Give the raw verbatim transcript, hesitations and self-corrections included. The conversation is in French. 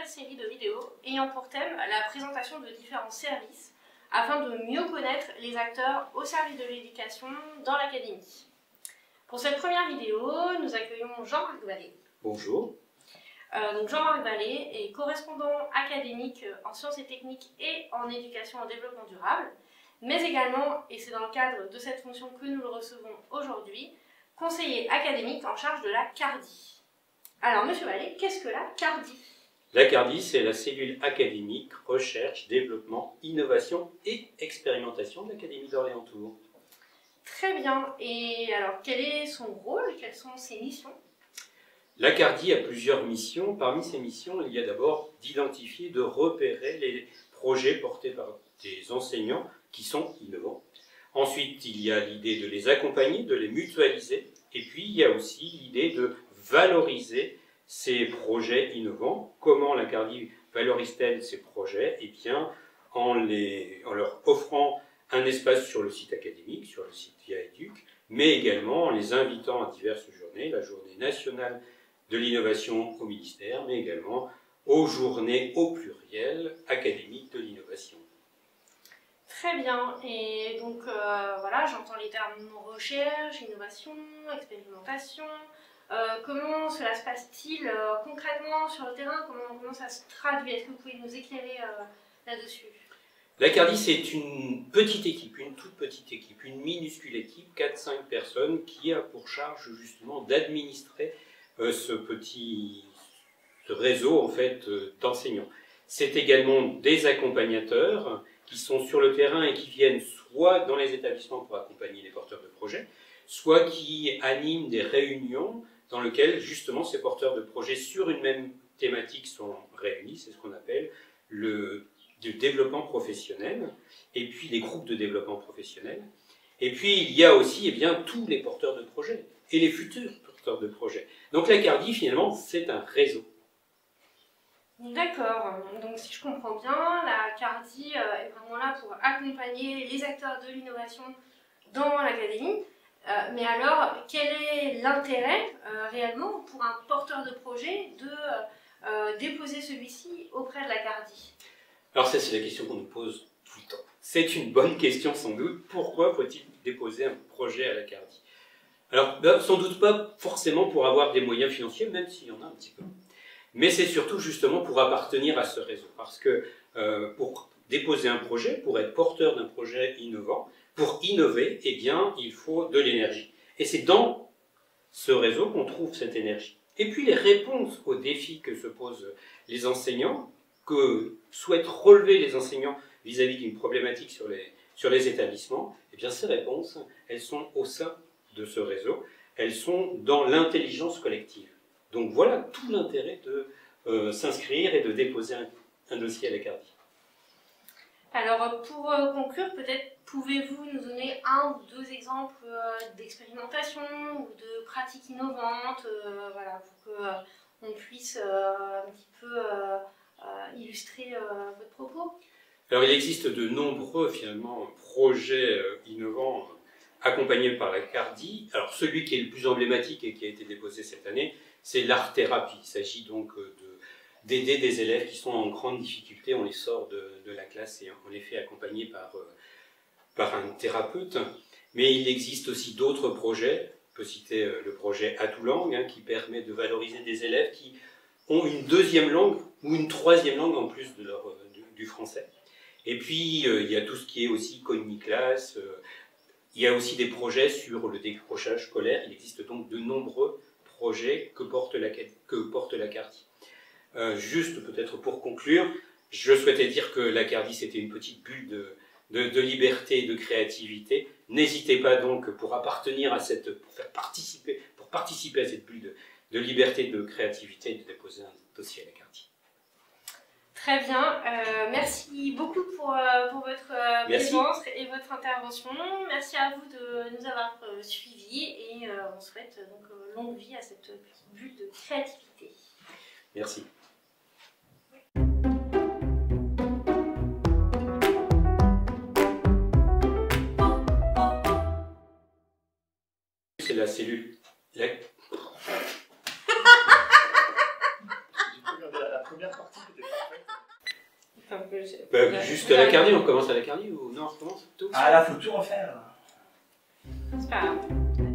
série de vidéos ayant pour thème la présentation de différents services afin de mieux connaître les acteurs au service de l'éducation dans l'académie. Pour cette première vidéo, nous accueillons Jean-Marc Vallée. Bonjour. Euh, donc Jean-Marc Vallée est correspondant académique en sciences et techniques et en éducation et développement durable, mais également, et c'est dans le cadre de cette fonction que nous le recevons aujourd'hui, conseiller académique en charge de la CARDI. Alors, Monsieur Vallée, qu'est-ce que la CARDI? La CARDI, c'est la cellule académique, recherche, développement, innovation et expérimentation de l'Académie d'Orléans-Tours. Très bien. Et alors, quel est son rôle? Quelles sont ses missions? La CARDI a plusieurs missions. Parmi ces missions, il y a d'abord d'identifier, de repérer les projets portés par des enseignants qui sont innovants. Ensuite, il y a l'idée de les accompagner, de les mutualiser. Et puis, il y a aussi l'idée de valoriser ces projets innovants. Comment la CARDI valorise-t-elle ces projets? Eh bien, en, les, en leur offrant un espace sur le site académique, sur le site ViaEduc, mais également en les invitant à diverses journées, la journée nationale de l'innovation au ministère, mais également aux journées au pluriel académiques de l'innovation. Très bien. Et donc, euh, voilà, j'entends les termes recherche, innovation, expérimentation. Euh, comment cela se passe-t-il euh, concrètement sur le terrain? Comment, comment ça se traduit? Est-ce que vous pouvez nous éclairer euh, là-dessus? La CARDI, c'est une petite équipe, une toute petite équipe, une minuscule équipe, quatre à cinq personnes, qui a pour charge justement d'administrer euh, ce petit ce réseau en fait, euh, d'enseignants. C'est également des accompagnateurs qui sont sur le terrain et qui viennent soit dans les établissements pour accompagner les porteurs de projets, soit qui animent des réunions dans lesquelles justement ces porteurs de projets sur une même thématique sont réunis. C'est ce qu'on appelle le de développement professionnel, et puis les groupes de développement professionnel. Et puis il y a aussi eh bien, tous les porteurs de projets, et les futurs porteurs de projets. Donc la CARDI, finalement, c'est un réseau. D'accord, donc si je comprends bien, la CARDI est vraiment là pour accompagner les acteurs de l'innovation dans l'académie. Euh, mais alors, quel est l'intérêt euh, réellement pour un porteur de projet de euh, déposer celui-ci auprès de la CARDI? Alors ça, c'est la question qu'on nous pose tout le temps. C'est une bonne question sans doute. Pourquoi faut-il déposer un projet à la CARDI? Alors, ben, sans doute pas forcément pour avoir des moyens financiers, même s'il y en a un petit peu. Mais c'est surtout justement pour appartenir à ce réseau. Parce que euh, pour déposer un projet, pour être porteur d'un projet innovant, pour innover, eh bien, il faut de l'énergie. Et c'est dans ce réseau qu'on trouve cette énergie. Et puis les réponses aux défis que se posent les enseignants, que souhaitent relever les enseignants vis-à-vis d'une problématique sur les, sur les établissements, eh bien ces réponses, elles sont au sein de ce réseau, elles sont dans l'intelligence collective. Donc voilà tout l'intérêt de euh, s'inscrire et de déposer un, un dossier à la CARDI. Alors pour euh, conclure, peut-être pouvez-vous nous donner un ou deux exemples euh, d'expérimentation ou de pratiques innovantes, euh, voilà, pour qu'on euh, puisse euh, un petit peu euh, euh, illustrer euh, votre propos? Alors il existe de nombreux finalement projets euh, innovants euh, accompagnés par la CARDI. Alors celui qui est le plus emblématique et qui a été déposé cette année, c'est l'art-thérapie. Il s'agit donc euh, de d'aider des élèves qui sont en grande difficulté, on les sort de, de la classe et on les fait accompagner par, euh, par un thérapeute. Mais il existe aussi d'autres projets, on peut citer euh, le projet Atoulang, hein, qui permet de valoriser des élèves qui ont une deuxième langue ou une troisième langue en plus de leur, euh, du, du français. Et puis euh, il y a tout ce qui est aussi Cogniclass, euh, il y a aussi des projets sur le décrochage scolaire, il existe donc de nombreux projets que porte la, que porte la CARDI. Euh, juste peut-être pour conclure, je souhaitais dire que la CARDI c'était une petite bulle de, de, de liberté et de créativité. N'hésitez pas donc pour appartenir à cette, pour faire participer, pour participer à cette bulle de, de liberté et de créativité de déposer un dossier à la CARDI. Très bien, euh, merci beaucoup pour, euh, pour votre euh, présence et votre intervention. Merci à vous de nous avoir euh, suivis et euh, on souhaite donc euh, longue vie à cette petite bulle de créativité. Merci. C'est la cellule. La... la première partie peut-être. Enfin, que je- Bah, Ouais. juste à la Cardie, on commence à la Cardie ou non, on recommence tout Ah là, faut tout refaire. C'est pas grave.